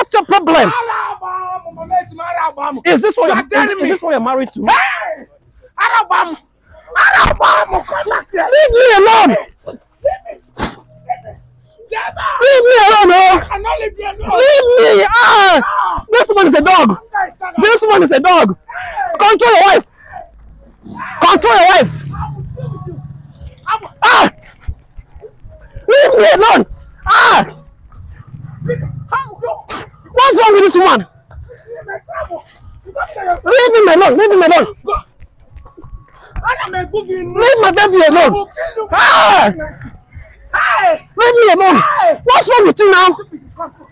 What's your problem? Is this what you're married to? Hey! Leave me alone! Leave me alone, oh! Leave me! This one is a dog! This one is a dog! Control your wife! Control your wife! Leave me alone! What's wrong with this woman? Leave him alone! Leave him alone! Leave my baby alone! Leave me alone! What's wrong with you now?